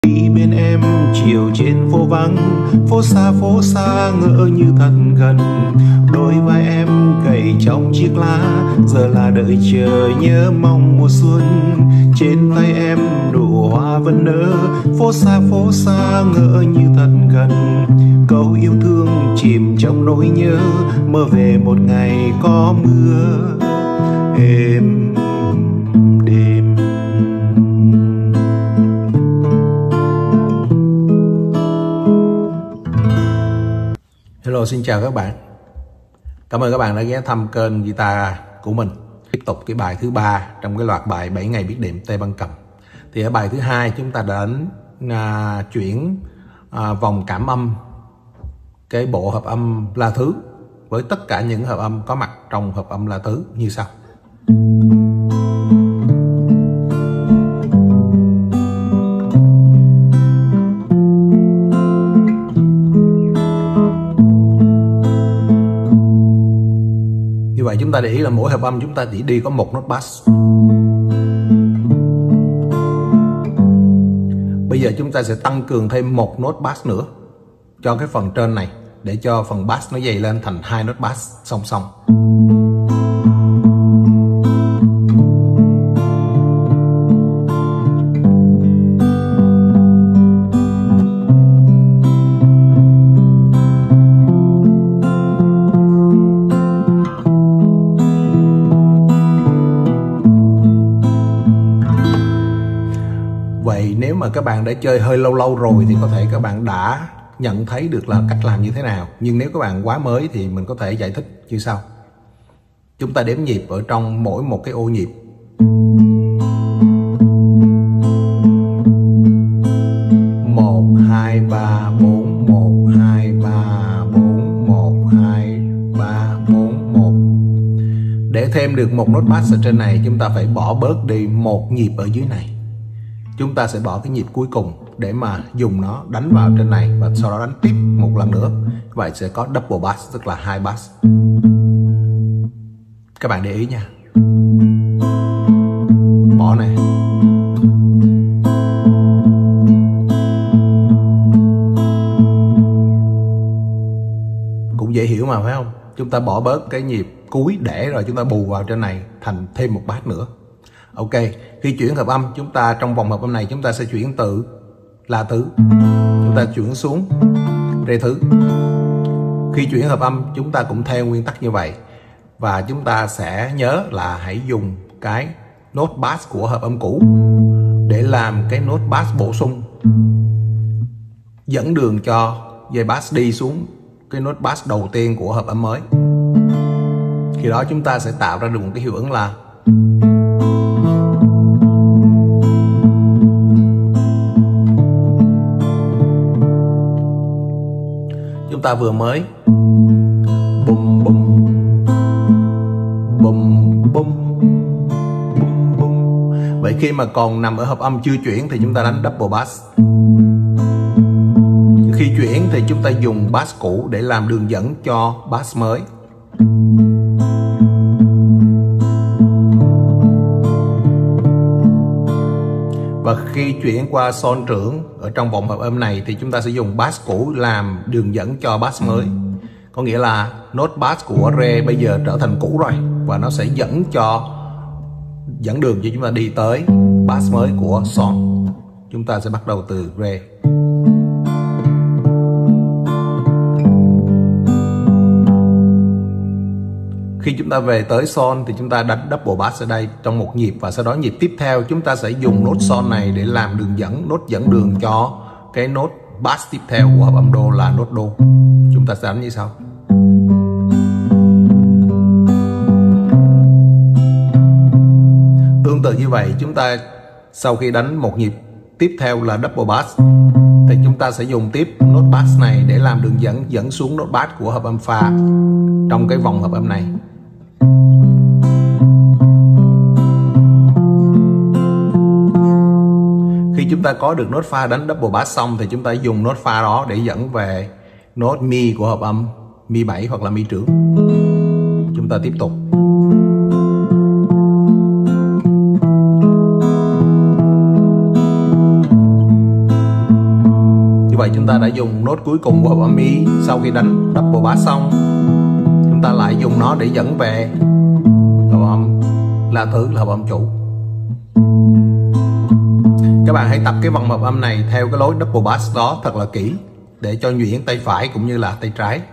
Đi bên em chiều trên phố vắng, phố xa ngỡ như thật gần. Đôi vai em gầy trong chiếc lá, giờ là đợi chờ nhớ mong mùa xuân. Trên tay em nụ hoa vẫn nở, phố xa ngỡ như thật gần. Câu yêu thương chìm trong nỗi nhớ, mơ về một ngày có mưa êm đêm. Hello, xin chào các bạn. Cảm ơn các bạn đã ghé thăm kênh guitar của mình. Tiếp tục cái bài thứ 3 trong cái loạt bài 7 ngày biết đệm Tây Ban Cầm. Thì ở bài thứ 2 chúng ta đã chuyển vòng cảm âm cái bộ hợp âm La Thứ với tất cả những hợp âm có mặt trong hợp âm La Thứ như sau. Như vậy chúng ta để ý là mỗi hợp âm chúng ta chỉ đi có một nốt bass. Bây giờ chúng ta sẽ tăng cường thêm một nốt bass nữa cho cái phần trên này, để cho phần bass nó dày lên thành 2 nốt bass song song. Vậy nếu mà các bạn đã chơi hơi lâu rồi thì có thể các bạn đã nhận thấy được là cách làm như thế nào. Nhưng nếu các bạn quá mới thì mình có thể giải thích như sau. Chúng ta đếm nhịp ở trong mỗi một cái ô nhịp. Một, hai, ba, bốn, một, hai, ba, bốn, một, hai, ba, bốn, một. Để thêm được một nốt bass ở trên này, chúng ta phải bỏ bớt đi một nhịp ở dưới này. Chúng ta sẽ bỏ cái nhịp cuối cùng để mà dùng nó đánh vào trên này và sau đó đánh tiếp một lần nữa. Vậy sẽ có double bass, tức là 2 bass. Các bạn để ý nha. Bỏ này. Cũng dễ hiểu mà phải không? Chúng ta bỏ bớt cái nhịp cuối để rồi chúng ta bù vào trên này thành thêm một bass nữa. Ok, khi chuyển hợp âm chúng ta trong vòng hợp âm này chúng ta sẽ chuyển từ La Thứ, chúng ta chuyển xuống Rê Thứ. Khi chuyển hợp âm chúng ta cũng theo nguyên tắc như vậy. Và chúng ta sẽ nhớ là hãy dùng cái nốt bass của hợp âm cũ để làm cái nốt bass bổ sung, dẫn đường cho dây bass đi xuống cái nốt bass đầu tiên của hợp âm mới. Khi đó chúng ta sẽ tạo ra được một cái hiệu ứng là chúng ta vừa mới bum bum bum bum bum bum. Vậy khi mà còn nằm ở hợp âm chưa chuyển thì chúng ta đánh double bass. Khi chuyển thì chúng ta dùng bass cũ để làm đường dẫn cho bass mới. Và khi chuyển qua son trưởng ở trong vòng hợp âm này thì chúng ta sẽ dùng bass cũ làm đường dẫn cho bass mới. Có nghĩa là nốt bass của Rê bây giờ trở thành cũ rồi, và nó sẽ dẫn đường cho chúng ta đi tới bass mới của son. Chúng ta sẽ bắt đầu từ Rê. Khi chúng ta về tới son thì chúng ta đánh double bass ở đây trong một nhịp, và sau đó nhịp tiếp theo chúng ta sẽ dùng nốt son này để làm nốt dẫn đường cho cái nốt bass tiếp theo của hợp âm đô là nốt đô. Chúng ta sẽ đánh như sau. Tương tự như vậy, chúng ta sau khi đánh một nhịp tiếp theo là double bass thì chúng ta sẽ dùng tiếp nốt bass này để làm đường dẫn xuống nốt bass của hợp âm pha trong cái vòng hợp âm này. Khi chúng ta có được nốt pha đánh double bass xong thì chúng ta dùng nốt pha đó để dẫn về nốt mi của hợp âm mi 7 hoặc là mi trưởng. Chúng ta tiếp tục. vậy chúng ta đã dùng nốt cuối cùng của hợp âm E. Sau khi đánh double bass xong, chúng ta lại dùng nó để dẫn về hợp âm La thứ, là hợp âm chủ. Các bạn hãy tập cái vòng hợp âm này theo cái lối double bass đó thật là kỹ để cho nhuyễn tay phải cũng như là tay trái.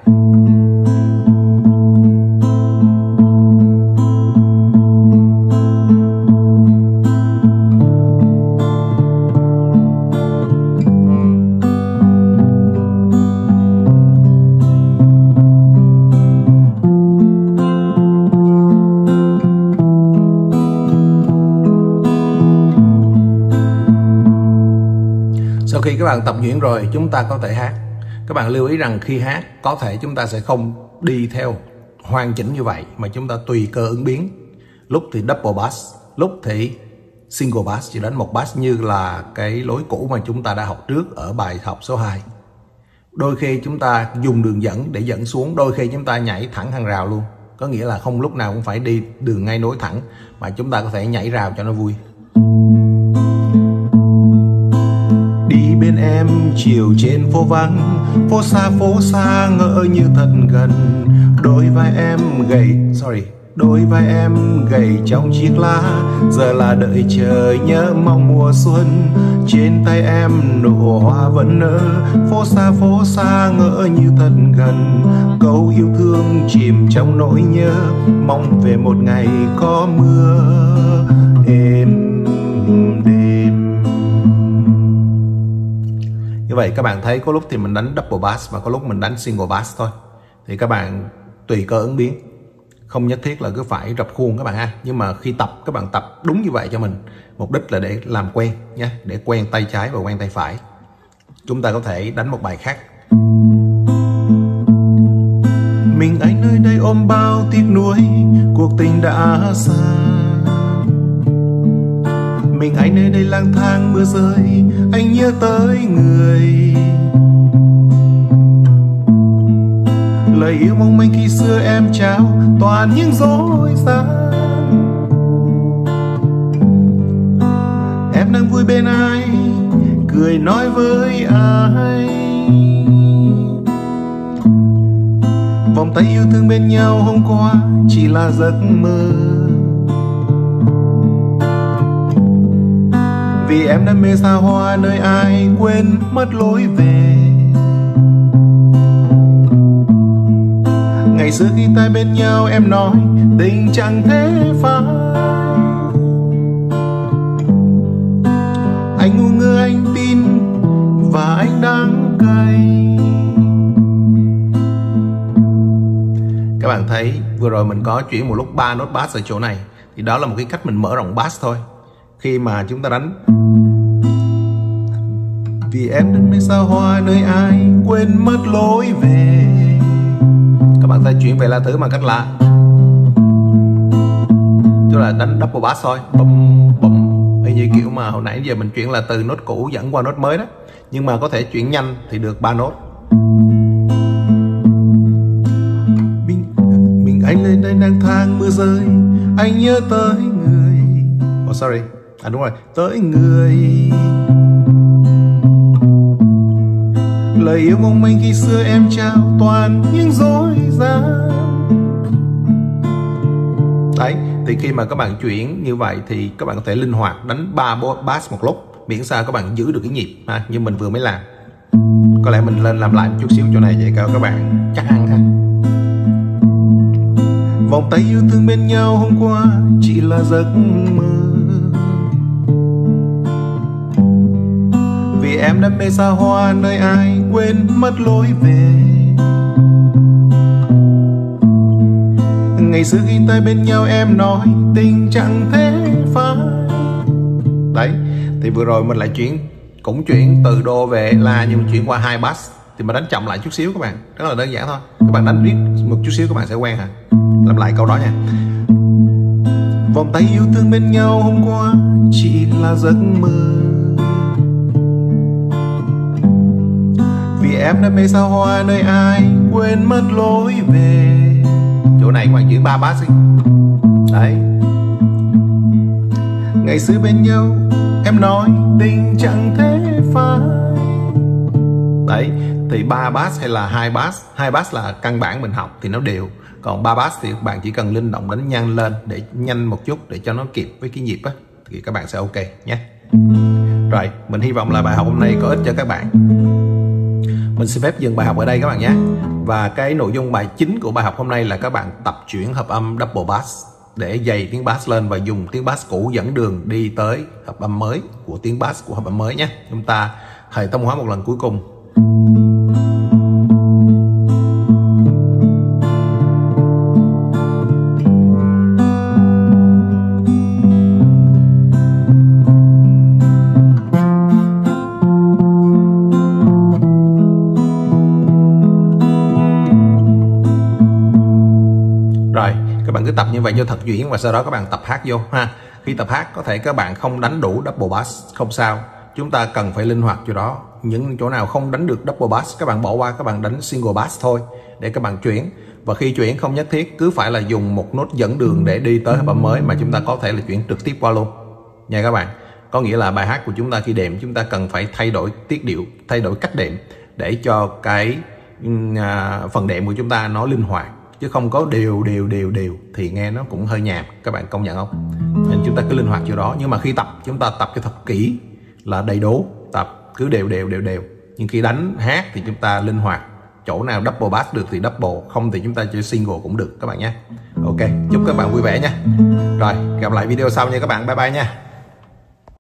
Sau khi các bạn tập nhuyễn rồi, chúng ta có thể hát. Các bạn lưu ý rằng khi hát có thể chúng ta sẽ không đi theo hoàn chỉnh như vậy, mà chúng ta tùy cơ ứng biến. Lúc thì double bass, lúc thì single bass, chỉ đánh một bass như là cái lối cũ mà chúng ta đã học trước ở bài học số 2. Đôi khi chúng ta dùng đường dẫn để dẫn xuống, đôi khi chúng ta nhảy thẳng hàng rào luôn. Có nghĩa là không lúc nào cũng phải đi đường ngay nối thẳng, mà chúng ta có thể nhảy rào cho nó vui. Đi bên em chiều trên phố vắng, phố xa ngỡ như thật gần. Đôi vai em gầy trong chiếc lá, giờ là đợi chờ nhớ mong mùa xuân. Trên tay em nụ hoa vẫn nở, phố xa ngỡ như thật gần. Câu yêu thương chìm trong nỗi nhớ, mong về một ngày có mưa êm đêm. Như vậy các bạn thấy có lúc thì mình đánh double bass và có lúc mình đánh single bass thôi. Thì các bạn tùy cơ ứng biến, không nhất thiết là cứ phải rập khuôn các bạn ha. Nhưng mà khi tập, các bạn tập đúng như vậy cho mình. Mục đích là để làm quen nhé, để quen tay trái và quen tay phải. Chúng ta có thể đánh một bài khác. Mình anh nơi đây ôm bao tiếc nuối, cuộc tình đã xa. Mình anh nơi đây lang thang mưa rơi, anh nhớ tới người. Lời yêu mong manh khi xưa em trao toàn những dối gian. Em đang vui bên ai, cười nói với ai. Vòng tay yêu thương bên nhau hôm qua chỉ là giấc mơ. Vì em đam mê xa hoa nơi ai quên mất lối về. Ngày xưa khi ta bên nhau em nói tình chẳng thế phai. Anh ngu ngơ anh tin và anh đang cay. Các bạn thấy vừa rồi mình có chuyển một lúc 3 nốt bass ở chỗ này. Thì đó là một cái cách mình mở rộng bass thôi. Khi mà chúng ta đánh vì em đam mê xa hoa nơi ai quên mất lối về. Các bạn sẽ chuyển về La thứ bằng cách là tức là đánh double bass thôi, bum bum, y như kiểu mà hồi nãy giờ mình chuyển là từ nốt cũ dẫn qua nốt mới đó. Nhưng mà có thể chuyển nhanh thì được 3 nốt. Mình anh lên đây lang thang mưa rơi, anh nhớ tới người. Oh sorry, đúng rồi, tới người. Lời yêu mong manh khi xưa em trao toàn những dối gian. Đấy, thì khi mà các bạn chuyển như vậy thì các bạn có thể linh hoạt đánh 3 bass một lúc, miễn sao các bạn giữ được cái nhịp ha, như mình vừa mới làm. Có lẽ mình lên làm lại một chút xíu chỗ này để cho các bạn chắc ăn ha. Vòng tay yêu thương bên nhau hôm qua chỉ là giấc mơ. Vì em đam mê xa hoa nơi ai quên mất lối về. Ngày xưa khi tay bên nhau em nói tình chẳng thế phai. Đấy, thì vừa rồi mình lại cũng chuyển từ đô về La, nhưng chuyển qua 2 bass. Thì mình đánh chậm lại chút xíu các bạn, rất là đơn giản thôi. Các bạn đánh riết một chút xíu các bạn sẽ quen hả. Làm lại câu đó nha. Vòng tay yêu thương bên nhau hôm qua chỉ là giấc mơ. Vì em đam mê xa hoa nơi ai quên mất lối về. Chỗ này các bạn chuyển 3 bass đi. Đấy. Ngày xưa bên nhau em nói tình chẳng thế phai. Đấy, thì 3 bass hay là 2 bass là căn bản mình học thì nó đều. Còn 3 bass thì các bạn chỉ cần linh động đánh nhanh lên để nhanh một chút để cho nó kịp với cái nhịp á, thì các bạn sẽ ok nhé. Rồi, mình hy vọng là bài học hôm nay có ích cho các bạn. Mình xin phép dừng bài học ở đây các bạn nhé. Và cái nội dung bài chính của bài học hôm nay là các bạn tập chuyển hợp âm double bass để dày tiếng bass lên và dùng tiếng bass cũ dẫn đường đi tới hợp âm mới của tiếng bass của hợp âm mới nhé. Chúng ta hệ thống hóa một lần cuối cùng. Rồi, các bạn cứ tập như vậy cho thật duyên và sau đó các bạn tập hát vô ha. Khi tập hát có thể các bạn không đánh đủ double bass, không sao. Chúng ta cần phải linh hoạt chỗ đó. Những chỗ nào không đánh được double bass các bạn bỏ qua, các bạn đánh single bass thôi để các bạn chuyển. Và khi chuyển không nhất thiết cứ phải là dùng một nốt dẫn đường để đi tới hợp âm mới, mà chúng ta có thể là chuyển trực tiếp qua luôn nha các bạn. Có nghĩa là bài hát của chúng ta khi đệm chúng ta cần phải thay đổi tiết điệu, thay đổi cách đệm để cho cái phần đệm của chúng ta nó linh hoạt, chứ không có đều thì nghe nó cũng hơi nhàm, các bạn công nhận không? Nên chúng ta cứ linh hoạt chỗ đó. Nhưng mà khi tập chúng ta tập cho thật kỹ là đầy đủ, tập cứ đều. Nhưng khi đánh hát thì chúng ta linh hoạt, chỗ nào double bass được thì double, không thì chúng ta chơi single cũng được các bạn nhé. Ok, chúc các bạn vui vẻ nha. Rồi, gặp lại video sau nha các bạn, bye bye nha.